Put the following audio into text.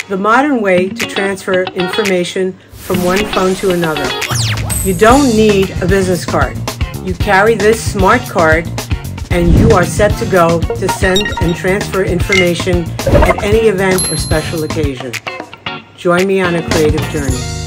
the modern way to transfer information from one phone to another. You don't need a business card. You carry this smart card and you are set to go to send and transfer information at any event or special occasion. Join me on a creative journey.